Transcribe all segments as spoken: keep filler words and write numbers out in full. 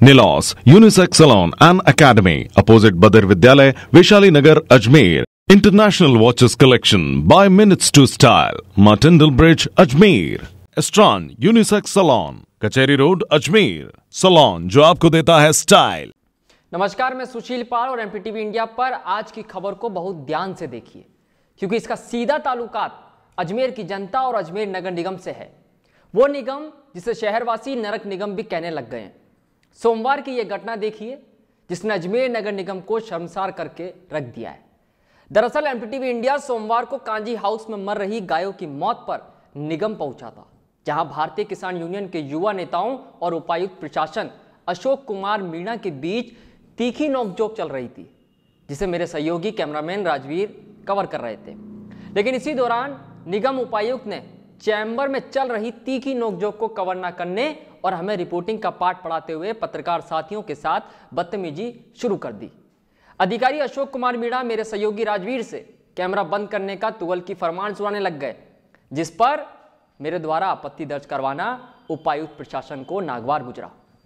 Nilos Unisex Salon and Academy, opposite Badr Vidyalay, Vaishali Nagar, Ajmer. International Watches Collection by Minutes to Style, Martindale Bridge, Ajmer. Estran Unisex Salon, Kacheri road, Ajmer. Salon जो आपको देता है style. नमस्कार, मैं सुशील पाल और MPTV India पर आज की खबर को बहुत ध्यान से देखिए, क्योंकि इसका सीधा ताल्लुकात अजमेर की जनता और अजमेर नगर निगम से है. वो निगम जिसे शहरवासी नरक निगम भी कहने लग गए हैं. सोमवार की यह घटना देखिए जिसने अजमेर नगर निगम को शर्मसार करके रख दिया है. दरअसल एमपीटीवी इंडिया सोमवार को कांजी हाउस में मर रही गायों की मौत पर निगम पहुंचा था, जहां भारतीय किसान यूनियन के युवा नेताओं और उपायुक्त प्रशासन अशोक कुमार मीणा के बीच तीखी नोकझोंक चल रही थी, जिसे मेरे सहयोगी कैमरामैन राजवीर कवर कर रहे थे. लेकिन इसी दौरान निगम उपायुक्त ने चैम्बर में चल रही तीखी नोकझोंक को कवर न करने और हमें रिपोर्टिंग का पाठ पढ़ाते हुए पत्रकार साथियों के साथ बदतमीजी शुरू कर दी. अधिकारी अशोक कुमार मीणा मेरे सहयोगी राजवीर से कैमरा बंद करने का तुगल की फरमान सुनाने लग गए, जिस पर मेरे द्वारा आपत्ति दर्ज करवाना उपायुक्त प्रशासन को नागवार गुजरा.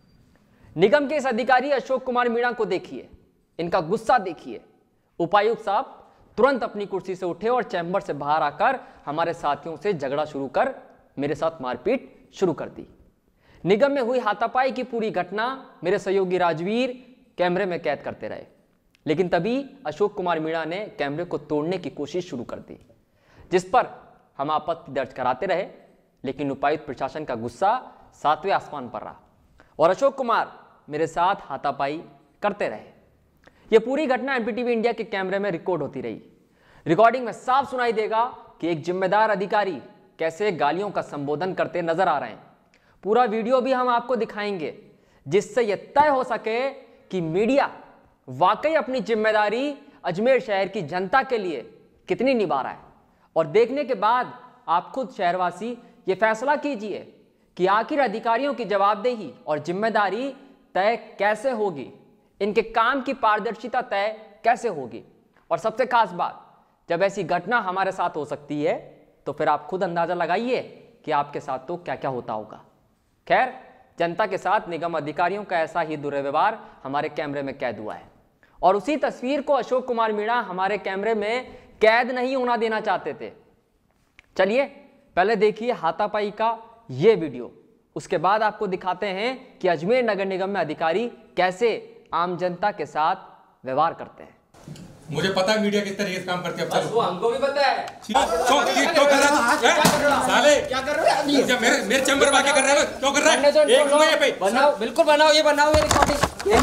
निगम के इस अधिकारी अशोक कुमार मीणा को देखिए, इनका गुस्सा देखिए. उपायुक्त साहब तुरंत अपनी कुर्सी से उठे और चैम्बर से बाहर आकर हमारे साथियों से झगड़ा शुरू कर मेरे साथ मारपीट शुरू कर दी. निगम में हुई हाथापाई की पूरी घटना मेरे सहयोगी राजवीर कैमरे में कैद करते रहे, लेकिन तभी अशोक कुमार मीणा ने कैमरे को तोड़ने की कोशिश शुरू कर दी, जिस पर हम आपत्ति दर्ज कराते रहे. लेकिन उपायुक्त प्रशासन का गुस्सा सातवें आसमान पर रहा और अशोक कुमार मेरे साथ हाथापाई करते रहे. यह पूरी घटना एमपीटीवी इंडिया के कैमरे में रिकॉर्ड होती रही. रिकॉर्डिंग में साफ सुनाई देगा कि एक जिम्मेदार अधिकारी कैसे गालियों का संबोधन करते नजर आ रहे हैं. पूरा वीडियो भी हम आपको दिखाएंगे, जिससे यह तय हो सके कि मीडिया वाकई अपनी जिम्मेदारी अजमेर शहर की जनता के लिए कितनी निभा रहा है. और देखने के बाद आप खुद शहरवासी ये फैसला कीजिए कि आखिर अधिकारियों की जवाबदेही और जिम्मेदारी तय कैसे होगी, इनके काम की पारदर्शिता तय कैसे होगी. और सबसे खास बात, जब ऐसी घटना हमारे साथ हो सकती है तो फिर आप खुद अंदाजा लगाइए कि आपके साथ तो क्या क्या होता होगा. खैर, जनता के साथ निगम अधिकारियों का ऐसा ही दुर्व्यवहार हमारे कैमरे में कैद हुआ है, और उसी तस्वीर को अशोक कुमार मीणा हमारे कैमरे में कैद नहीं होना देना चाहते थे. चलिए पहले देखिए हाथापाई का ये वीडियो, उसके बाद आपको दिखाते हैं कि अजमेर नगर निगम में अधिकारी कैसे आम जनता के साथ व्यवहार करते हैं. मुझे पता है मीडिया किस तरीके से काम करती है. अब वो हमको भी पता है. क्यों क्यों कर रहा है साले? क्या कर रहे हो? मुझे मेरे मेरे चैम्बर में आके कर रहा है. क्यों कर रहा है? एक मिनट ये पे बनाओ, बिल्कुल बनाओ, ये बनाओ, ये रिकॉर्डिंग.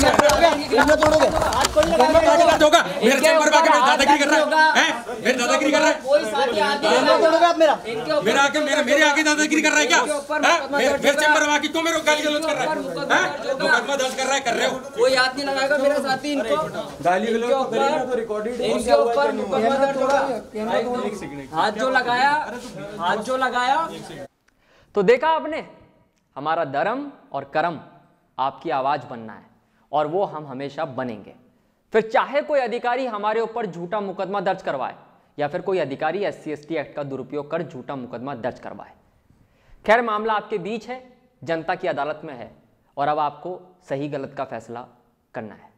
मैं तोड़ोगे आज कोई नहीं होगा. मेरे चैम्बर में आके मेरे दादागिरी कर रहा है. हैं मेरे दादागिरी कर रहा है. कोई साथी आके मैं तोड़ोगे आप मेरा मेरा आके मेरे मेरे आके दादागिरी कर रहा है क्या? मेरे मेरे चैम्बर में आके क्यों मेरे को गाली गलौज कर रहा है? हैं मुकदमा दर्ज कर रहा है, कर रहे हो. कोई हाथ नहीं लगाएगा मेरा साथी. इनको गाली गलौज तो करेगा तो रिकॉर्डेड इनके ऊपर मुकदमा दर्ज होगा. हाथ जो लगाया हाथ जो लगाया तो देखा आपने, हमारा धर्म और कर्म आपकी आवाज बनना है, और वो हम हमेशा बनेंगे. फिर चाहे कोई अधिकारी हमारे ऊपर झूठा मुकदमा दर्ज करवाए या फिर कोई अधिकारी S C S T act का दुरुपयोग कर झूठा मुकदमा दर्ज करवाए. खैर, मामला आपके बीच है, जनता की अदालत में है, और अब आपको सही गलत का फैसला करना है.